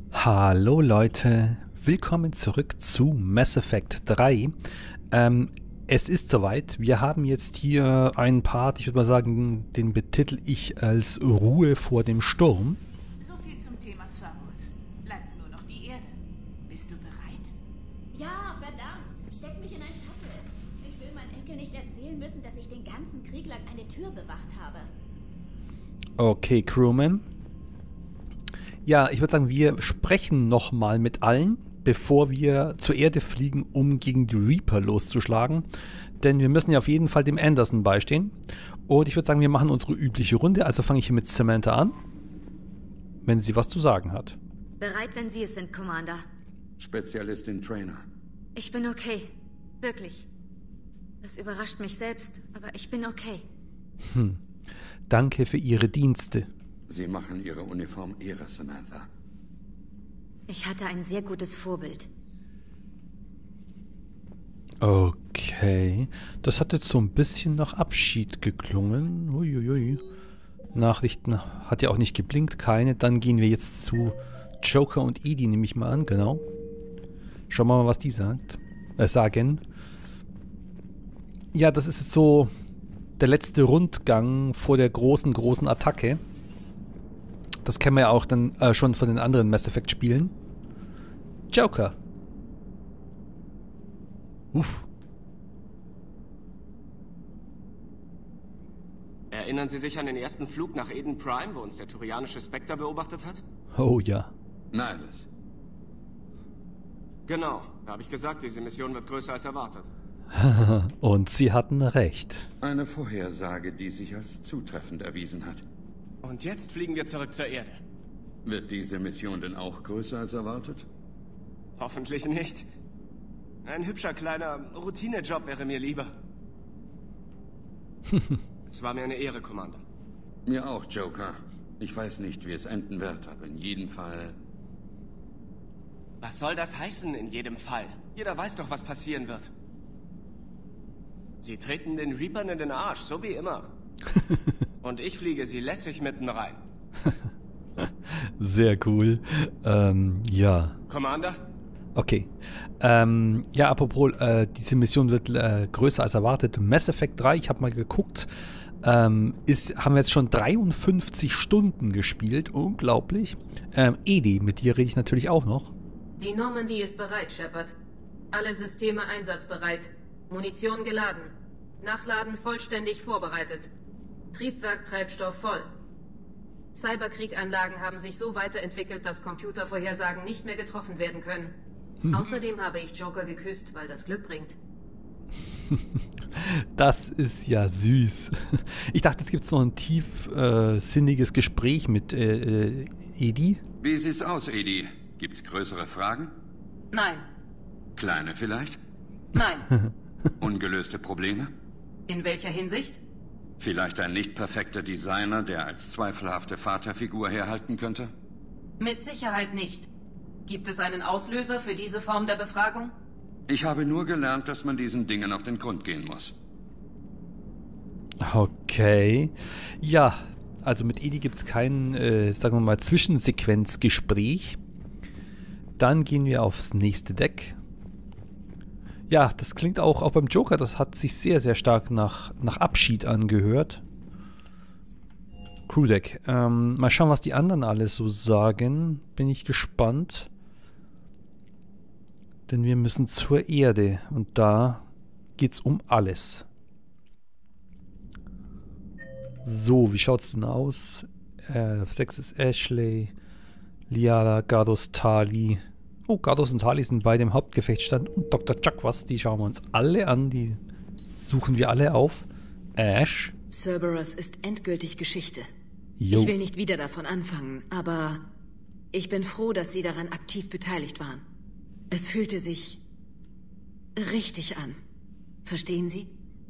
Hallo Leute, willkommen zurück zu Mass Effect 3. Es ist soweit, wir haben jetzt hier einen Part, ich würde mal sagen, den betitel ich als Ruhe vor dem Sturm. So viel zum Thema Cerberus. Bleibt nur noch die Erde. Bist du bereit? Ja, verdammt. Steck mich in ein Shuttle. Ich will meinen Enkel nicht erzählen müssen, dass ich den ganzen Krieg lang eine Tür bewacht habe. Okay, Crewman. Ja, ich würde sagen, wir sprechen nochmal mit allen, bevor wir zur Erde fliegen, um gegen die Reaper loszuschlagen. Denn wir müssen ja auf jeden Fall dem Anderson beistehen. Und ich würde sagen, wir machen unsere übliche Runde. Also fange ich hier mit Samantha an, wenn sie was zu sagen hat. Bereit, wenn Sie es sind, Commander. Spezialistin Trainer. Ich bin okay. Wirklich. Das überrascht mich selbst, aber ich bin okay. Danke für Ihre Dienste. Sie machen Ihre Uniform Ehre, Samantha. Ich hatte ein sehr gutes Vorbild. Okay. Das hat jetzt so ein bisschen nach Abschied geklungen. Uiuiui. Nachrichten hat ja auch nicht geblinkt, keine. Dann gehen wir jetzt zu Joker und Edie, nehme ich mal an, genau. Schauen wir mal, was die sagen. Ja, das ist jetzt so der letzte Rundgang vor der großen Attacke. Das kennen wir ja auch dann schon von den anderen Mass Effect Spielen. Joker. Uff. Erinnern Sie sich an den ersten Flug nach Eden Prime, wo uns der turianische Spectre beobachtet hat? Oh ja. Nihilus. Genau, da habe ich gesagt, diese Mission wird größer als erwartet. Und sie hatten recht. Eine Vorhersage, die sich als zutreffend erwiesen hat. Und jetzt fliegen wir zurück zur Erde. Wird diese Mission denn auch größer als erwartet? Hoffentlich nicht. Ein hübscher kleiner Routinejob wäre mir lieber. Es war mir eine Ehre, Commander. Mir auch, Joker. Ich weiß nicht, wie es enden wird, aber in jedem Fall... Was soll das heißen, in jedem Fall? Jeder weiß doch, was passieren wird. Sie treten den Reapern in den Arsch, so wie immer. Und ich fliege sie lässig mitten rein. Sehr cool. Ja. Commander? Okay. Ja, apropos, diese Mission wird größer als erwartet. Mass Effect 3, ich habe mal geguckt, haben wir jetzt schon 53 Stunden gespielt. Unglaublich. Edie, mit dir rede ich natürlich auch noch. Die Normandy ist bereit, Shepard. Alle Systeme einsatzbereit. Munition geladen. Nachladen vollständig vorbereitet. Triebwerk, Treibstoff voll. Cyberkrieganlagen haben sich so weiterentwickelt, dass Computervorhersagen nicht mehr getroffen werden können. Außerdem habe ich Joker geküsst, weil das Glück bringt. Das ist ja süß. Ich dachte, jetzt gibt es noch ein tiefsinniges Gespräch mit Edie. Wie sieht's aus, Edie? Gibt's größere Fragen? Nein. Kleine vielleicht? Nein. Ungelöste Probleme? In welcher Hinsicht? Vielleicht ein nicht perfekter Designer, der als zweifelhafte Vaterfigur herhalten könnte? Mit Sicherheit nicht. Gibt es einen Auslöser für diese Form der Befragung? Ich habe nur gelernt, dass man diesen Dingen auf den Grund gehen muss. Okay. Ja, also mit Edie gibt es kein, sagen wir mal, Zwischensequenzgespräch. Dann gehen wir aufs nächste Deck. Ja, das klingt auch beim Joker, das hat sich sehr, sehr stark nach Abschied angehört. Crewdeck. Mal schauen, was die anderen alles so sagen. Bin ich gespannt. Denn wir müssen zur Erde und da geht's um alles. So, wie schaut's denn aus? 6 ist Ashley, Liara, Gardos, Tali. Oh, Gardos und Tali sind beide im Hauptgefechtsstand. Und Dr. Chakwas, die schauen wir uns alle an. Die suchen wir alle auf. Ash. Cerberus ist endgültig Geschichte. Jo. Ich will nicht wieder davon anfangen, aber ich bin froh, dass Sie daran aktiv beteiligt waren. Es fühlte sich richtig an. Verstehen Sie?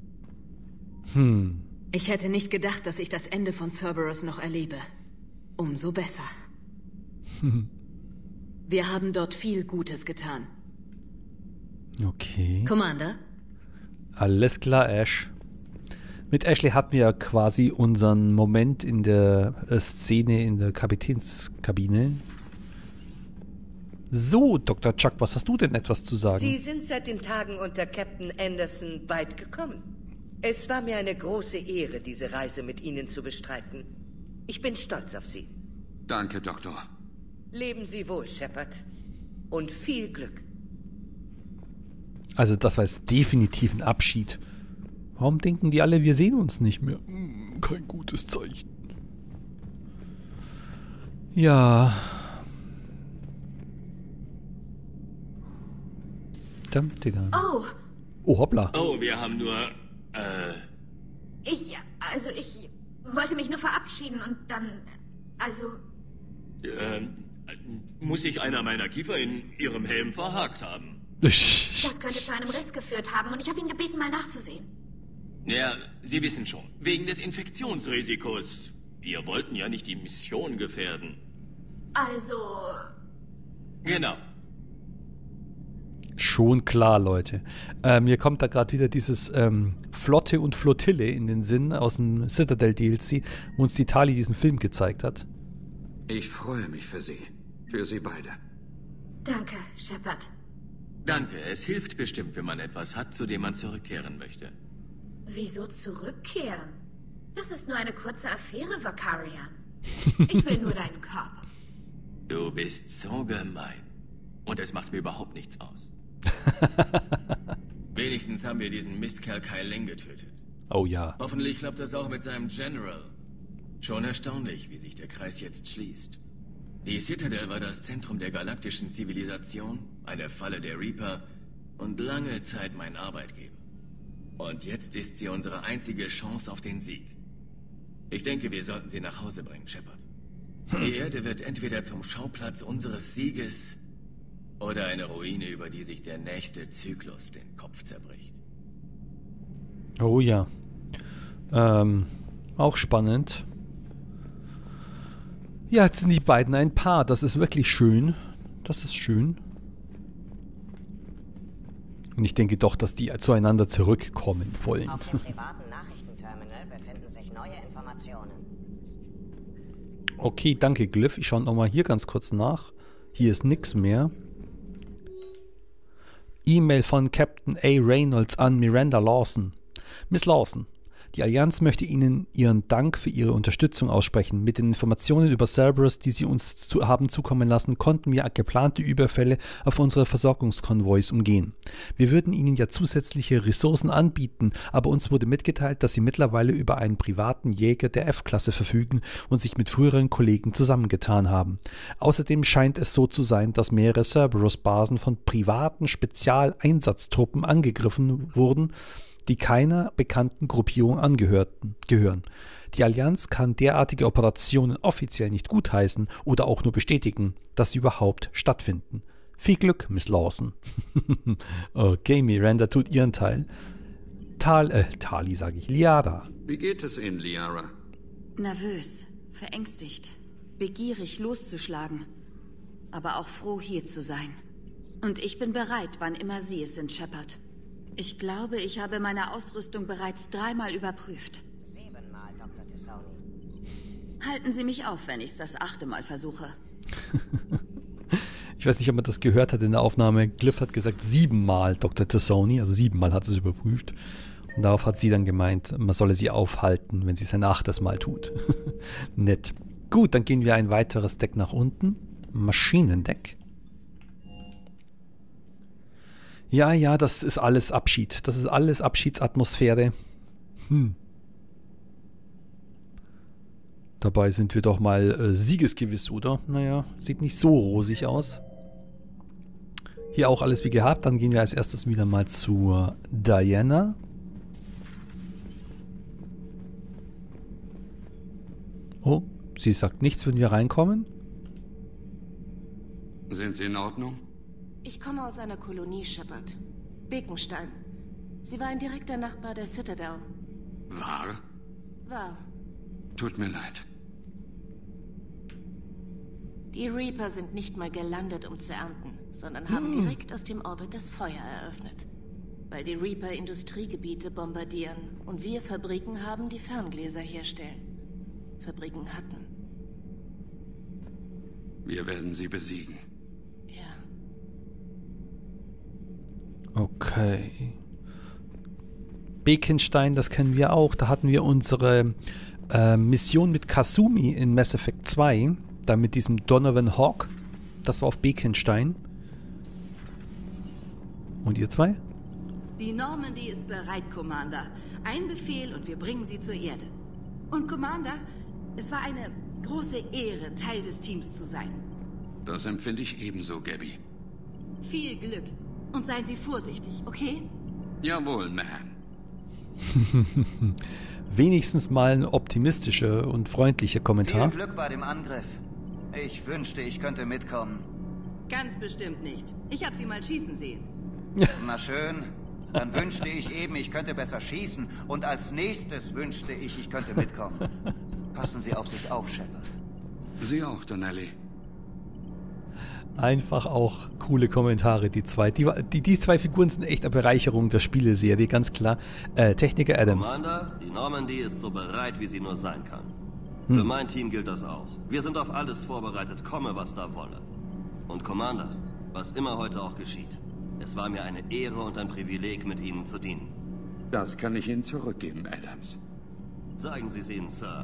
Ich hätte nicht gedacht, dass ich das Ende von Cerberus noch erlebe. Umso besser. Wir haben dort viel Gutes getan. Okay. Commander? Alles klar, Ash. Mit Ashley hatten wir ja quasi unseren Moment in der Szene in der Kapitänskabine. So, Dr. Chuck, was hast du denn etwas zu sagen? Sie sind seit den Tagen unter Captain Anderson weit gekommen. Es war mir eine große Ehre, diese Reise mit Ihnen zu bestreiten. Ich bin stolz auf Sie. Danke, Doktor. Leben Sie wohl, Shepard. Und viel Glück. Also das war jetzt definitiv ein Abschied. Warum denken die alle, wir sehen uns nicht mehr? Kein gutes Zeichen. Ja. Oh, Oh, hoppla. Oh, wir haben nur, ich wollte mich nur verabschieden und dann, muss sich einer meiner Kiefer in Ihrem Helm verhakt haben. das könnte zu einem Riss geführt haben und ich habe ihn gebeten, mal nachzusehen. Ja, Sie wissen schon, wegen des Infektionsrisikos. Wir wollten ja nicht die Mission gefährden. Also, Genau. Schon klar, Leute. Mir kommt da gerade wieder dieses Flotte und Flottille in den Sinn aus dem Citadel DLC, wo uns die Tali diesen Film gezeigt hat. Ich freue mich für Sie. Für Sie beide. danke, Shepard. Danke, es hilft bestimmt, wenn man etwas hat, zu dem man zurückkehren möchte. Wieso zurückkehren? Das ist nur eine kurze Affäre, Vakarian. Ich will nur deinen Körper. Du bist so gemein. Und es macht mir überhaupt nichts aus. Wenigstens haben wir diesen Mistkerl Kai Leng getötet. Oh ja. Hoffentlich klappt das auch mit seinem General. Schon erstaunlich, wie sich der Kreis jetzt schließt. Die Citadel war das Zentrum der galaktischen Zivilisation, eine Falle der Reaper und lange Zeit mein Arbeitgeber. Und jetzt ist sie unsere einzige Chance auf den Sieg. Ich denke, wir sollten sie nach Hause bringen, Shepard. Die Erde wird entweder zum Schauplatz unseres Sieges oder eine Ruine, über die sich der nächste Zyklus den Kopf zerbricht. Oh ja. Auch spannend. Ja, jetzt sind die beiden ein Paar. Das ist wirklich schön. Das ist schön. Und ich denke doch, dass die zueinander zurückkommen wollen. Auf dem privaten Nachrichtenterminal befinden sich neue Informationen. Okay, danke, Glyph. Ich schaue nochmal hier ganz kurz nach. Hier ist nichts mehr. E-Mail von Captain A. Reynolds an Miranda Lawson. Miss Lawson, die Allianz möchte Ihnen ihren Dank für Ihre Unterstützung aussprechen. Mit den Informationen über Cerberus, die Sie uns haben zukommen lassen, konnten wir geplante Überfälle auf unsere Versorgungskonvois umgehen. Wir würden Ihnen ja zusätzliche Ressourcen anbieten, aber uns wurde mitgeteilt, dass Sie mittlerweile über einen privaten Jäger der F-Klasse verfügen und sich mit früheren Kollegen zusammengetan haben. Außerdem scheint es so zu sein, dass mehrere Cerberus-Basen von privaten Spezialeinsatztruppen angegriffen wurden, die keiner bekannten Gruppierung gehören. Die Allianz kann derartige Operationen offiziell nicht gutheißen oder auch nur bestätigen, dass sie überhaupt stattfinden. Viel Glück, Miss Lawson. Okay, Miranda tut ihren Teil. Tali sage ich, Liara. Wie geht es Ihnen, Liara? Nervös, verängstigt, begierig loszuschlagen, aber auch froh, hier zu sein. Und ich bin bereit, wann immer Sie es sind, Shepard. Ich glaube, ich habe meine Ausrüstung bereits 3-mal überprüft. 7-mal, Dr. Tessoni. Halten Sie mich auf, wenn ich es das 8. Mal versuche. Ich weiß nicht, ob man das gehört hat in der Aufnahme. Glyph hat gesagt 7-mal Dr. Tessoni, also 7-mal hat sie es überprüft. Und darauf hat sie dann gemeint, man solle sie aufhalten, wenn sie es ein 8. Mal tut. Nett. Gut, dann gehen wir ein weiteres Deck nach unten. Maschinendeck. Ja, das ist alles Abschied. Das ist alles Abschiedsatmosphäre. Dabei sind wir doch mal siegesgewiss, oder? Naja, sieht nicht so rosig aus. Hier auch alles wie gehabt. Dann gehen wir als erstes wieder mal zu Diana. Oh, sie sagt nichts, wenn wir reinkommen. Sind Sie in Ordnung? Ich komme aus einer Kolonie, Shepard. Bekenstein. Sie war ein direkter Nachbar der Citadel. Wahr? Wahr. Tut mir leid. Die Reaper sind nicht mal gelandet, um zu ernten, sondern haben direkt aus dem Orbit das Feuer eröffnet. Weil die Reaper Industriegebiete bombardieren und wir Fabriken haben, die Ferngläser herstellen. Fabriken hatten. Wir werden sie besiegen. Ja. Okay. Bekenstein, das kennen wir auch. Da hatten wir unsere Mission mit Kasumi in Mass Effect 2. Da mit diesem Donovan Hawk. Das war auf Bekenstein. Und ihr zwei? Die Normandy ist bereit, Commander. Ein Befehl und wir bringen sie zur Erde. Und Commander, es war eine große Ehre, Teil des Teams zu sein. Das empfinde ich ebenso, Gabby. Viel Glück. Und seien Sie vorsichtig, okay? Jawohl, Ma'am. Wenigstens mal ein optimistischer und freundlicher Kommentar. Viel Glück bei dem Angriff. Ich wünschte, ich könnte mitkommen. Ganz bestimmt nicht. Ich habe Sie mal schießen sehen. Na schön. Dann wünschte ich eben, ich könnte besser schießen. Und als nächstes wünschte ich könnte mitkommen. Passen Sie auf sich auf, Shepard. Sie auch, Donnelly. Einfach auch coole Kommentare, die zwei. Die zwei Figuren sind echt eine Bereicherung der Spieleserie, ganz klar. Techniker Adams. Commander, die Normandy ist so bereit, wie sie nur sein kann. Für mein Team gilt das auch. Wir sind auf alles vorbereitet, komme was da wolle. Und Commander, was immer heute auch geschieht, es war mir eine Ehre und ein Privileg, mit Ihnen zu dienen. Das kann ich Ihnen zurückgeben, Adams. Sagen Sie es ihnen, Sir.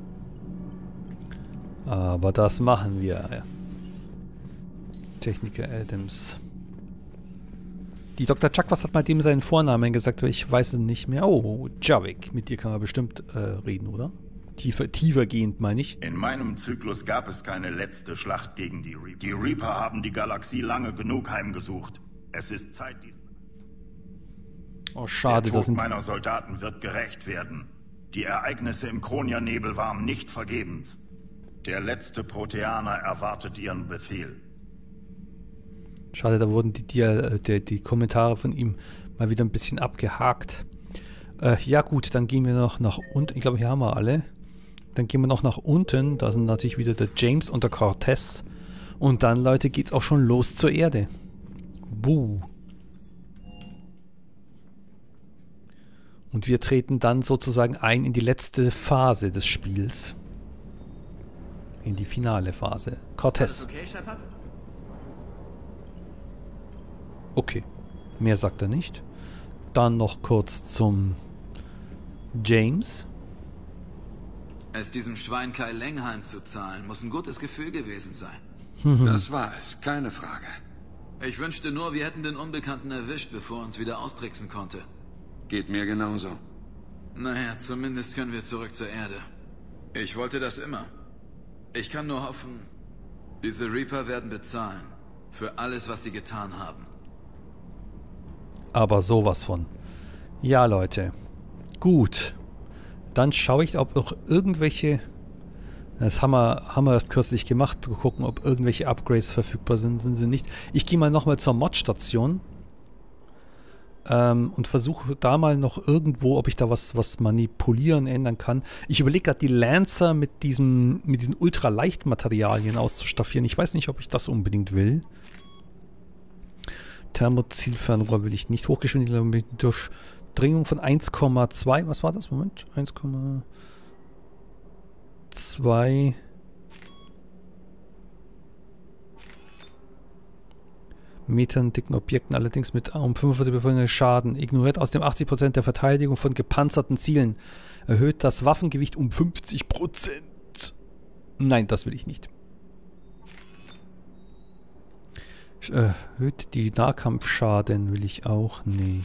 Aber das machen wir, ja. Techniker Adams. Die Dr. Chuck, was hat mal dem seinen Vornamen gesagt? Ich weiß es nicht mehr. Oh, Javik. Mit dir kann man bestimmt reden, oder? Tiefergehend, meine ich. In meinem Zyklus gab es keine letzte Schlacht gegen die Reaper. Die Reaper haben die Galaxie lange genug heimgesucht. Es ist Zeit, diesen... Oh, schade, Der Tod meiner Soldaten wird gerächt werden. Die Ereignisse im Kronia-Nebel waren nicht vergebens. Der letzte Proteaner erwartet ihren Befehl. Schade, da wurden die Kommentare von ihm mal wieder ein bisschen abgehakt. Ja gut, dann gehen wir noch nach unten. Ich glaube, hier haben wir alle. Dann gehen wir noch nach unten. Da sind natürlich wieder der James und der Cortez. Und dann, Leute, geht's auch schon los zur Erde. Buh. Und wir treten dann sozusagen ein in die letzte Phase des Spiels. In die finale Phase. Cortez. Okay, Shepard? Okay, mehr sagt er nicht. Dann noch kurz zum James. Es diesem Schwein Kai Lengheim zu zahlen, muss ein gutes Gefühl gewesen sein. Das war es, keine Frage. Ich wünschte nur, wir hätten den Unbekannten erwischt, bevor er uns wieder austricksen konnte. Geht mir genauso. Naja, zumindest können wir zurück zur Erde. Ich wollte das immer. Ich kann nur hoffen, diese Reaper werden bezahlen. Für alles, was sie getan haben. Aber sowas von. Ja, Leute. Gut. Dann schaue ich, ob noch irgendwelche... Das haben wir erst kürzlich gemacht, zu gucken, ob irgendwelche Upgrades verfügbar sind. Sind sie nicht. Ich gehe mal nochmal zur Mod-Station. Und versuche da mal noch irgendwo, ob ich da was manipulieren, ändern kann. Ich überlege gerade, die Lancer mit diesen Ultraleichtmaterialien auszustaffieren. Ich weiß nicht, ob ich das unbedingt will. Thermozielfernrohr will ich nicht. Hochgeschwindigkeit Durchdringung von 1,2. Was war das? Moment. 1,2 Metern dicken Objekten, allerdings mit um 45 bevölkerten Schaden. Ignoriert aus dem 80% der Verteidigung von gepanzerten Zielen. Erhöht das Waffengewicht um 50%. Nein, das will ich nicht. Erhöht die Nahkampfschaden, will ich auch nicht.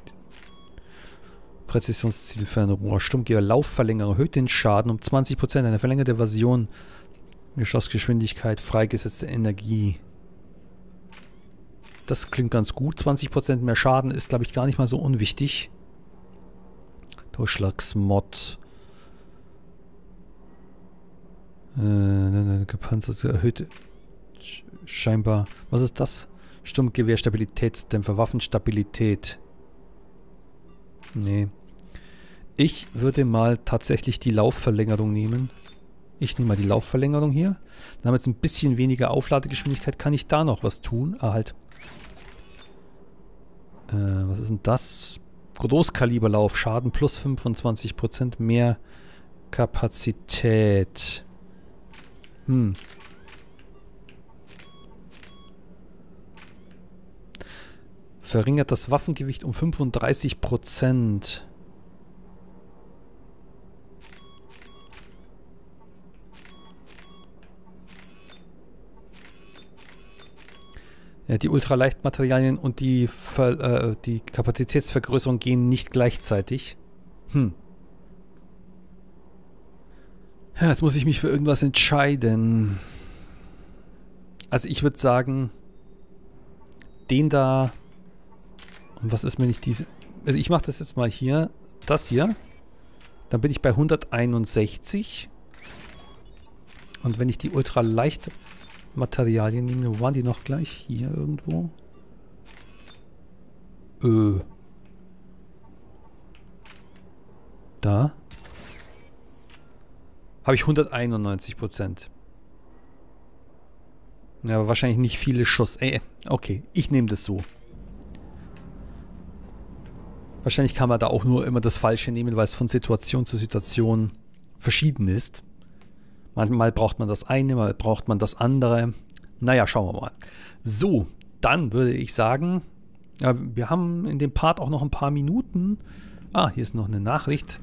Präzisionszielfernrohr, Sturmgewehr, Laufverlängerung, erhöht den Schaden um 20%. Eine verlängerte Version. Geschossgeschwindigkeit, freigesetzte Energie. Das klingt ganz gut. 20% mehr Schaden ist, glaube ich, gar nicht mal so unwichtig. Durchschlagsmod. Gepanzerte, erhöhte... Scheinbar. Was ist das? Sturmgewehr, Stabilitätsdämpfer, Waffenstabilität. Nee. Ich würde mal tatsächlich die Laufverlängerung nehmen. Ich nehme mal die Laufverlängerung hier. Dann haben wir jetzt ein bisschen weniger Aufladegeschwindigkeit. Kann ich da noch was tun? Ah, halt. Was ist denn das? Großkaliberlauf. Schaden plus 25%. Mehr Kapazität. Verringert das Waffengewicht um 35%. Ja, die Ultraleichtmaterialien und die Kapazitätsvergrößerung gehen nicht gleichzeitig. Ja, jetzt muss ich mich für irgendwas entscheiden. Also ich würde sagen, den da... Und was ist, wenn ich diese... Also ich mache das jetzt mal hier. Das hier. Dann bin ich bei 161. Und wenn ich die ultraleichte Materialien nehme, wo waren die noch gleich? Hier irgendwo. Da. Habe ich 191%. Ja, aber wahrscheinlich nicht viele Schuss. Okay, ich nehme das so. Wahrscheinlich kann man da auch nur immer das Falsche nehmen, weil es von Situation zu Situation verschieden ist. Manchmal braucht man das eine, mal braucht man das andere. Naja, schauen wir mal. So, dann würde ich sagen, ja, wir haben in dem Part auch noch ein paar Minuten. Ah, hier ist noch eine Nachricht.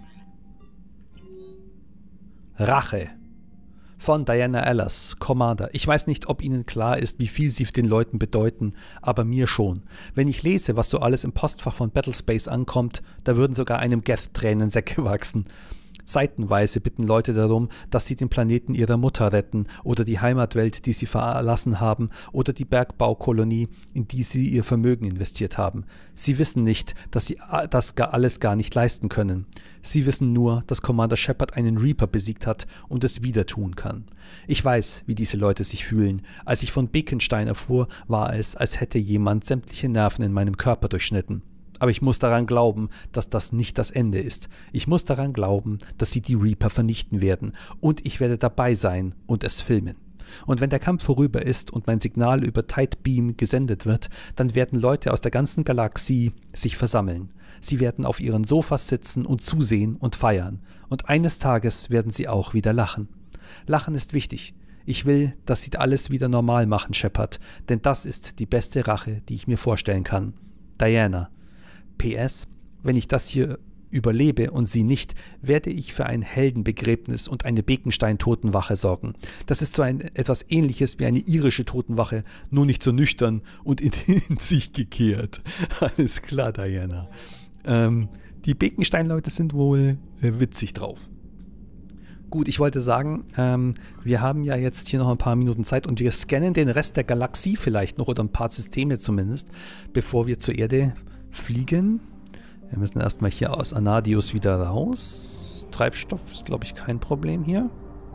Rache. Von Diana Ellis, Commander. Ich weiß nicht, ob Ihnen klar ist, wie viel Sie den Leuten bedeuten, aber mir schon. Wenn ich lese, was so alles im Postfach von Battlespace ankommt, da würden sogar einem Geth Tränensäcke wachsen. Seitenweise bitten Leute darum, dass sie den Planeten ihrer Mutter retten oder die Heimatwelt, die sie verlassen haben, oder die Bergbaukolonie, in die sie ihr Vermögen investiert haben. Sie wissen nicht, dass sie das alles gar nicht leisten können. Sie wissen nur, dass Commander Shepard einen Reaper besiegt hat und es wieder tun kann. Ich weiß, wie diese Leute sich fühlen. Als ich von Bekenstein erfuhr, war es, als hätte jemand sämtliche Nerven in meinem Körper durchschnitten. Aber ich muss daran glauben, dass das nicht das Ende ist. Ich muss daran glauben, dass sie die Reaper vernichten werden. Und ich werde dabei sein und es filmen. Und wenn der Kampf vorüber ist und mein Signal über Tight Beam gesendet wird, dann werden Leute aus der ganzen Galaxie sich versammeln. Sie werden auf ihren Sofas sitzen und zusehen und feiern. Und eines Tages werden sie auch wieder lachen. Lachen ist wichtig. Ich will, dass sie alles wieder normal machen, Shepard. Denn das ist die beste Rache, die ich mir vorstellen kann. Diana. PS, wenn ich das hier überlebe und sie nicht, werde ich für ein Heldenbegräbnis und eine Bekenstein-Totenwache sorgen. Das ist so etwas Ähnliches wie eine irische Totenwache, nur nicht so nüchtern und in sich gekehrt. Alles klar, Diana. Die Bekenstein-Leute sind wohl witzig drauf. Gut, ich wollte sagen, wir haben ja jetzt hier noch ein paar Minuten Zeit und wir scannen den Rest der Galaxie vielleicht noch oder ein paar Systeme zumindest, bevor wir zur Erde fliegen. Wir müssen erstmal hier aus Anadius wieder raus. Treibstoff ist, glaube ich, kein Problem hier.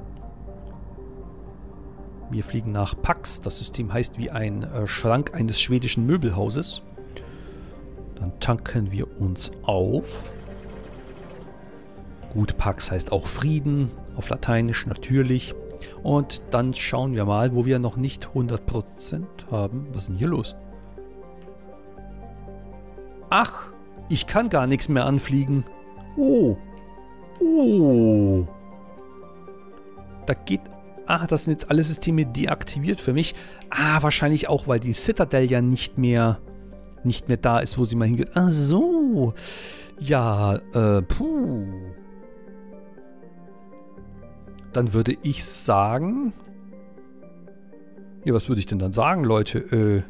Wir fliegen nach Pax. Das System heißt wie ein Schrank eines schwedischen Möbelhauses. Dann tanken wir uns auf. Gut, Pax heißt auch Frieden, auf Lateinisch natürlich. Und dann schauen wir mal, wo wir noch nicht 100% haben. Was ist denn hier los? Ach, ich kann gar nichts mehr anfliegen. Oh. Da geht... Ah, das sind jetzt alle Systeme deaktiviert für mich. Ah, wahrscheinlich auch, weil die Citadel ja nicht mehr da ist, wo sie mal hingeht. Ach so. Ja, Dann würde ich sagen... Ja, was würde ich denn dann sagen, Leute?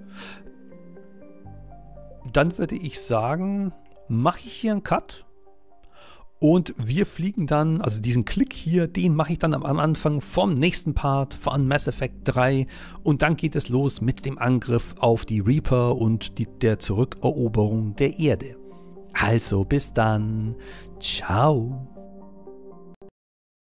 Dann würde ich sagen, mache ich hier einen Cut und wir fliegen dann, also diesen Klick hier, den mache ich dann am Anfang vom nächsten Part von Mass Effect 3 und dann geht es los mit dem Angriff auf die Reaper und der Zurückeroberung der Erde. Also bis dann, ciao.